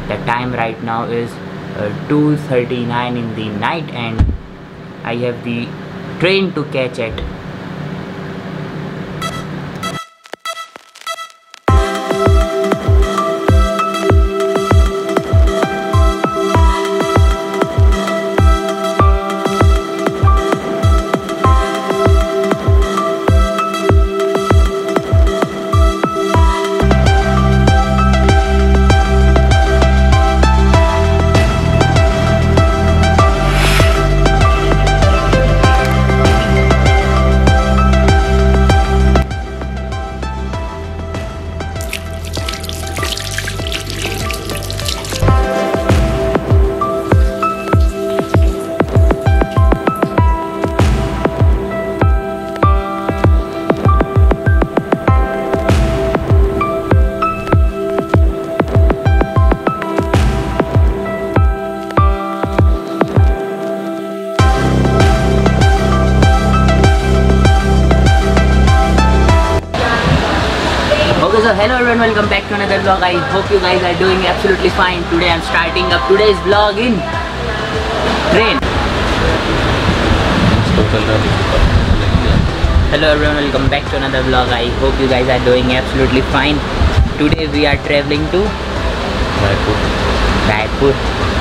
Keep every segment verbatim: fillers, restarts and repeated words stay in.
The time right now is uh, two thirty-nine in the night and I have the train to catch at So hello everyone, welcome back to another vlog. I hope you guys are doing absolutely fine. Today I'm starting up today's vlog in train. Hello everyone, welcome back to another vlog. I hope you guys are doing absolutely fine. Today we are traveling to Raipur Raipur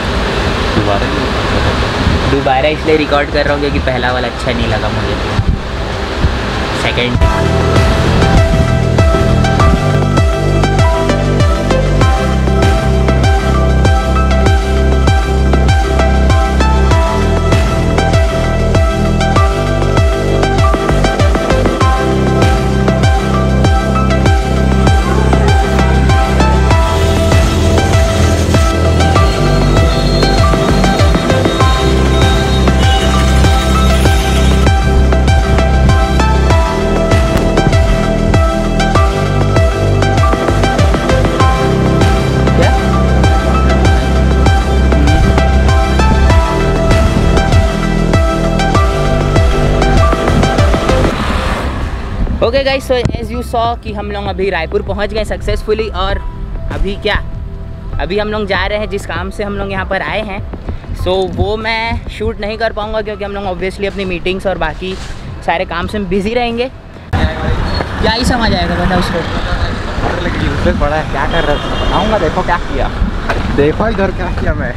दोबारा इसलिए record कर रहा हूँ क्योंकि पहला वाला अच्छा नहीं लगा मुझे। Second okay guys, so as you saw कि हम लोग अभी रायपुर पहुंच गए सक्सेसफुली। और अभी क्या अभी हम लोग जा रहे हैं जिस काम से हम लोग यहाँ पर आए हैं। सो so, वो मैं शूट नहीं कर पाऊँगा क्योंकि हम लोग ऑब्वियसली अपनी मीटिंग्स और बाकी सारे काम से बिजी रहेंगे। क्या ही समझ आएगा बता उसको बड़ा है। क्या कर रहा था? आऊँगा, देखो क्या किया, देखो इधर क्या किया मैं।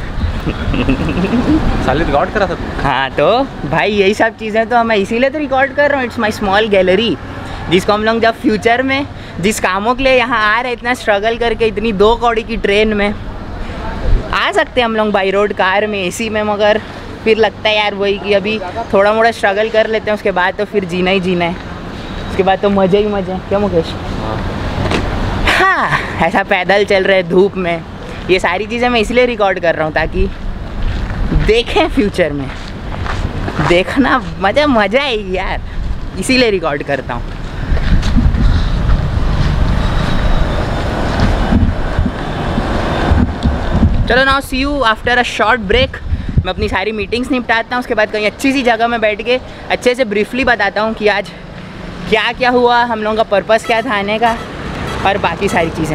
साले रिकॉर्ड करा था। हाँ तो भाई यही सब चीज़ें तो मैं इसीलिए तो रिकॉर्ड कर रहा हूँ। इट्स माई स्मॉल गैलरी जिसको हम लोग जब फ्यूचर में जिस कामों के लिए यहाँ आ रहे, इतना स्ट्रगल करके इतनी दो कौड़ी की ट्रेन में आ सकते हैं हम लोग बाई रोड कार में एसी में, मगर फिर लगता है यार वही कि अभी थोड़ा मोड़ा स्ट्रगल कर लेते हैं, उसके बाद तो फिर जीना ही जीना है, उसके बाद तो मज़े ही मज़े। क्या मुकेश? हाँ, ऐसा पैदल चल रहे धूप में, ये सारी चीज़ें मैं इसलिए रिकॉर्ड कर रहा हूँ ताकि देखें फ्यूचर में, देखना मज़ा मज़ा आएगी यार, इसीलिए रिकॉर्ड करता हूँ। चलो now see you after a short break. मैं अपनी सारी मीटिंग्स निपटाता हूँ, उसके बाद कहीं अच्छी सी जगह में बैठ के अच्छे से ब्रीफली बताता हूँ कि आज क्या क्या हुआ, हम लोगों का पर्पस क्या था आने का और बाकी सारी चीज़ें।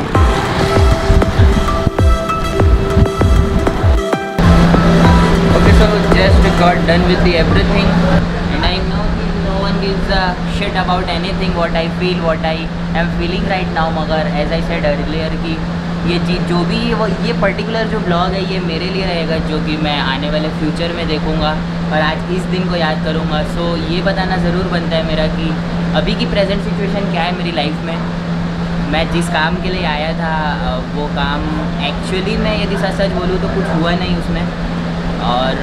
Okay so just got done with the everything and I know no one gives a shit about anything what I feel what I am feeling right now. मगर एज आई सेड अर्लियर कि ये चीज़ जो भी वो ये particular जो blog है ये मेरे लिए रहेगा, जो कि मैं आने वाले फ्यूचर में देखूंगा और आज इस दिन को याद करूंगा। सो so, ये बताना ज़रूर बनता है मेरा कि अभी की प्रेजेंट सिचुएशन क्या है मेरी लाइफ में। मैं जिस काम के लिए आया था वो काम एक्चुअली मैं यदि सच सच बोलूँ तो कुछ हुआ नहीं उसमें, और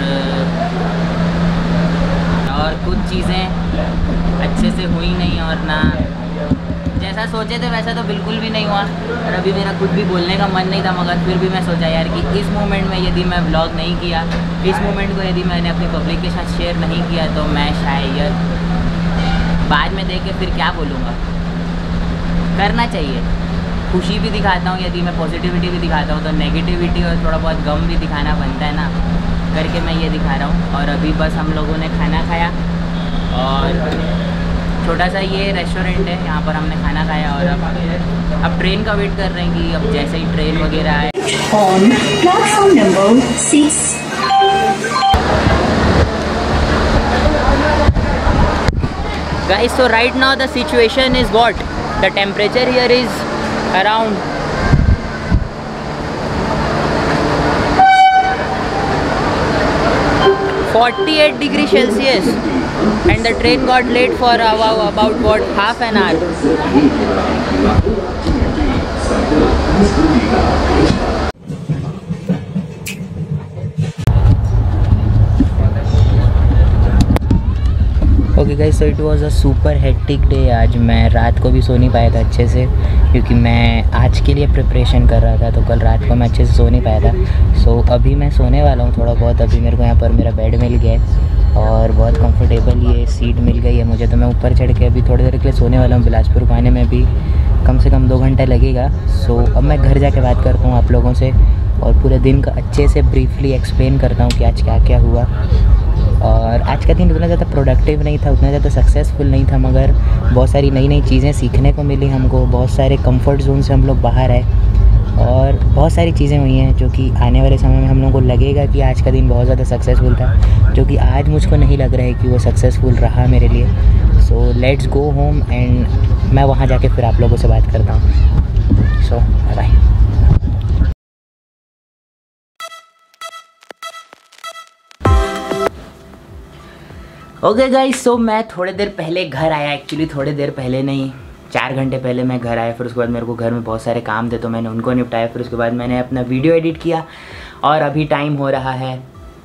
और कुछ चीज़ें अच्छे से हुई नहीं और ना जैसा सोचे थे वैसा तो बिल्कुल भी नहीं हुआ। और अभी मेरा कुछ भी बोलने का मन नहीं था, मगर फिर भी मैं सोचा यार कि इस मोमेंट में यदि मैं व्लॉग नहीं किया, इस मोमेंट को यदि मैंने अपनी पब्लिक के साथ शेयर नहीं किया तो मैं शायद बाद में देख के फिर क्या बोलूँगा। करना चाहिए, खुशी भी दिखाता हूँ, यदि मैं पॉजिटिविटी भी दिखाता हूँ तो नेगेटिविटी और थोड़ा बहुत गम भी दिखाना बनता है ना, करके मैं ये दिखा रहा हूँ। और अभी बस हम लोगों ने खाना खाया और छोटा सा ये रेस्टोरेंट है, यहाँ पर हमने खाना खाया और अब अब ट्रेन का वेट कर रहे हैं कि अब जैसे ही ट्रेन वगैरह आए on platform number six. Guys, so right now the situation is what? The temperature here is around forty-eight degrees Celsius, and the train got late for about, about what, half an hour. Okay guys, so it was a super hectic day. आज मैं रात को भी सो नहीं पाया था अच्छे से, क्योंकि मैं आज के लिए प्रिपरेशन कर रहा था, तो कल रात को मैं अच्छे से सो नहीं पाया था। सो so, अभी मैं सोने वाला हूँ थोड़ा बहुत। अभी मेरे को यहाँ पर मेरा बेड मिल गया है और बहुत कंफर्टेबल ये सीट मिल गई है मुझे, तो मैं ऊपर चढ़ के अभी थोड़ी देर के लिए सोने वाला हूँ। बिलासपुर को आने में भी कम से कम दो घंटा लगेगा। सो so, अब मैं घर जाके बात करता हूँ आप लोगों से और पूरे दिन का अच्छे से ब्रीफली एक्सप्लेन करता हूँ कि आज क्या क्या हुआ। और आज का दिन उतना ज़्यादा प्रोडक्टिव नहीं था, उतना ज़्यादा सक्सेसफुल नहीं था, मगर बहुत सारी नई नई चीज़ें सीखने को मिली हमको। बहुत सारे कंफर्ट जोन से हम लोग बाहर आए और बहुत सारी चीज़ें हुई हैं जो कि आने वाले समय में हम लोगों को लगेगा कि आज का दिन बहुत ज़्यादा सक्सेसफुल था, जो कि आज मुझको नहीं लग रहा है कि वो सक्सेसफुल रहा मेरे लिए। So let's go home and मैं वहाँ जाके फिर आप लोगों से बात करता हूँ। So bye. Okay guys, so मैं थोड़ी देर पहले घर आया। एक्चुअली थोड़ी देर पहले नहीं, चार घंटे पहले मैं घर आया। फिर उसके बाद मेरे को घर में बहुत सारे काम थे तो मैंने उनको निपटाया। फिर उसके बाद मैंने अपना वीडियो एडिट किया और अभी टाइम हो रहा है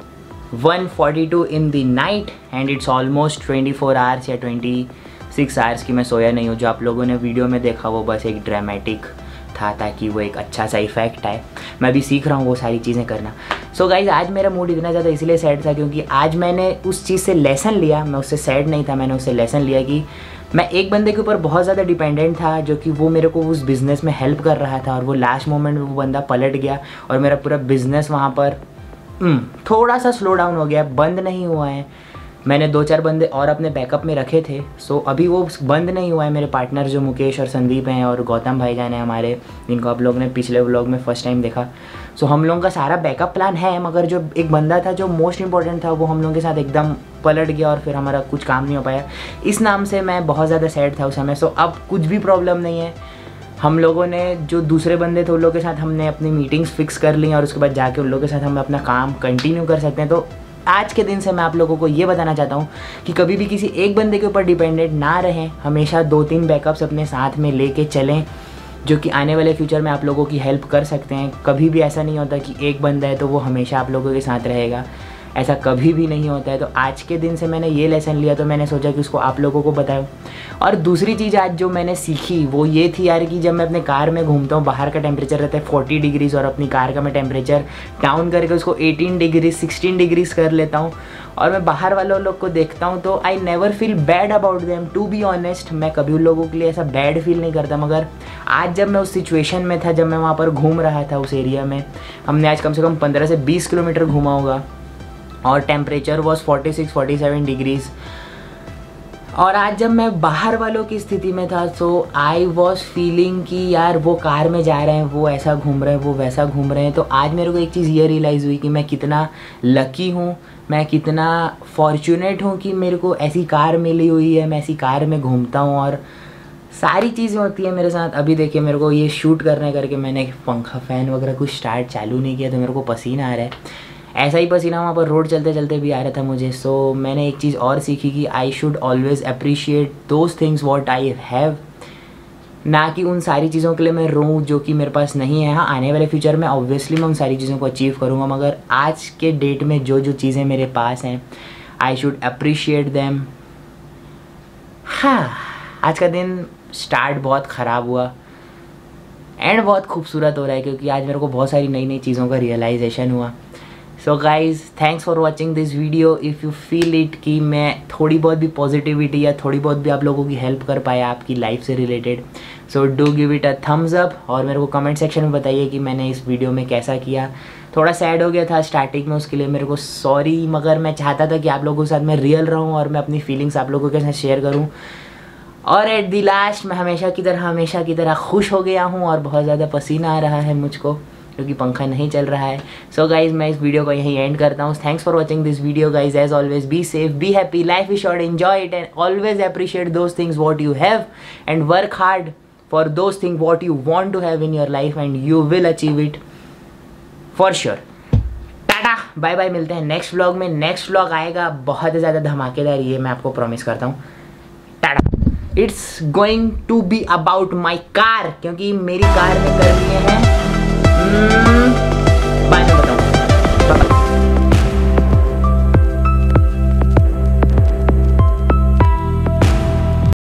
one forty two in the night and it's almost twenty four hours या ट्वेंटी सिक्स आवर्स की मैं सोया नहीं हूँ। जो आप लोगों ने वीडियो में देखा वो बस एक ड्रामेटिक था ताकि वो एक अच्छा सा इफेक्ट आए। मैं भी सीख रहा हूँ वो सारी चीज़ें करना। सो so गाइज, आज मेरा मूड इतना ज़्यादा इसलिए सैड था क्योंकि आज मैंने उस चीज़ से लेसन लिया। मैं उससे सैड नहीं था, मैंने उससे लेसन लिया कि मैं एक बंदे के ऊपर बहुत ज़्यादा डिपेंडेंट था, जो कि वो मेरे को उस बिज़नेस में हेल्प कर रहा था, और वो लास्ट मोमेंट में वो बंदा पलट गया और मेरा पूरा बिज़नेस वहाँ पर थोड़ा सा स्लो डाउन हो गया। बंद नहीं हुआ है, मैंने दो चार बंदे और अपने बैकअप में रखे थे। सो so, अभी वो बंद नहीं हुआ है। मेरे पार्टनर जो मुकेश और संदीप हैं और गौतम भाईजान हैं हमारे, जिनको आप लोगों ने पिछले व्लॉग में फर्स्ट टाइम देखा। सो so, हम लोगों का सारा बैकअप प्लान है, मगर जो एक बंदा था जो मोस्ट इंपॉर्टेंट था वो हम लोगों के साथ एकदम पलट गया और फिर हमारा कुछ काम नहीं हो पाया। इस नाम से मैं बहुत ज़्यादा सैड था उस समय। सो so, अब कुछ भी प्रॉब्लम नहीं है। हम लोगों ने जो दूसरे बंदे थे उन लोगों के साथ हमने अपनी मीटिंग्स फिक्स कर ली और उसके बाद जाके उन लोगों के साथ हम अपना काम कंटिन्यू कर सकते हैं। तो आज के दिन से मैं आप लोगों को ये बताना चाहता हूँ कि कभी भी किसी एक बंदे के ऊपर डिपेंडेंट ना रहें। हमेशा दो तीन बैकअप्स अपने साथ में लेके चलें, जो कि आने वाले फ्यूचर में आप लोगों की हेल्प कर सकते हैं। कभी भी ऐसा नहीं होता कि एक बंदा है तो वो हमेशा आप लोगों के साथ रहेगा, ऐसा कभी भी नहीं होता है। तो आज के दिन से मैंने ये लेसन लिया, तो मैंने सोचा कि उसको आप लोगों को बताऊं। और दूसरी चीज़ आज जो मैंने सीखी वो ये थी यार कि जब मैं अपने कार में घूमता हूँ, बाहर का टेम्परेचर रहता है फोर्टी डिग्रीज़ और अपनी कार का मैं टेम्परेचर डाउन करके उसको एटीन डिग्रीज सिक्सटीन डिग्रीज़ कर लेता हूँ और मैं बाहर वालों लोग को देखता हूँ तो I never feel bad about them. To be honest, मैं कभी उन लोगों के लिए ऐसा बैड फील नहीं करता। मगर आज जब मैं उस सिचुएशन में था, जब मैं वहाँ पर घूम रहा था उस एरिया में, हमने आज कम से कम पंद्रह से बीस किलोमीटर घूमा होगा और temperature was forty six forty seven degrees. और आज जब मैं बाहर वालों की स्थिति में था तो आई वॉज फीलिंग कि यार वो कार में जा रहे हैं, वो ऐसा घूम रहे हैं, वो वैसा घूम रहे हैं। तो आज मेरे को एक चीज़ ये रियलाइज़ हुई कि मैं कितना लकी हूँ, मैं कितना फॉर्चुनेट हूँ कि मेरे को ऐसी कार मिली हुई है, मैं ऐसी कार में घूमता हूँ और सारी चीज़ें होती है मेरे साथ। अभी देखिए मेरे को ये शूट करने करके मैंने पंखा फ़ैन वगैरह कुछ स्टार्ट चालू नहीं किया तो मेरे को पसीना आ रहा है। ऐसा ही पसीना वहाँ पर रोड चलते चलते भी आ रहा था मुझे। सो so, मैंने एक चीज़ और सीखी कि I should always appreciate those things what I have, ना कि उन सारी चीज़ों के लिए मैं रोऊँ जो कि मेरे पास नहीं है। हाँ, आने वाले फ्यूचर में ऑब्वियसली मैं उन सारी चीज़ों को अचीव करूँगा, मगर आज के डेट में जो जो चीज़ें मेरे पास हैं आई शुड अप्रिशिएट दैम। हाँ, आज का दिन स्टार्ट बहुत ख़राब हुआ एंड बहुत खूबसूरत हो रहा है क्योंकि आज मेरे को बहुत सारी नई नई चीज़ों का रियलाइजेशन हुआ। So guys, thanks for watching this video. If you feel it कि मैं थोड़ी बहुत भी पॉजिटिविटी या थोड़ी बहुत भी आप लोगों की हेल्प कर पाया आपकी लाइफ से related, so do give it a thumbs up और मेरे को कमेंट सेक्शन में बताइए कि मैंने इस वीडियो में कैसा किया। थोड़ा सैड हो गया था स्टार्टिंग में, उसके लिए मेरे को सॉरी, मगर मैं चाहता था कि आप लोगों के साथ मैं रियल रहूँ और मैं अपनी फीलिंग्स आप लोगों के साथ शेयर करूँ। और एट दी लास्ट मैं हमेशा की तरह हमेशा की तरह खुश हो गया हूँ और बहुत ज़्यादा पसीना आ रहा है मुझको क्योंकि पंखा नहीं चल रहा है। सो गाइज मैं इस वीडियो को यहीं एंड करता हूँ। Thanks for watching this video guys. As always be safe, be happy, life is short, enjoy it and always appreciate those things what you have and work hard for those thing what you want to have in your life and you will achieve it for sure. Tata bye bye, मिलते हैं next vlog में। Next vlog आएगा बहुत ज़्यादा धमाकेदार, ये मैं आपको प्रॉमिस करता हूँ। Tata. It's going to be about my car, क्योंकि मेरी कार में कर लिए हैं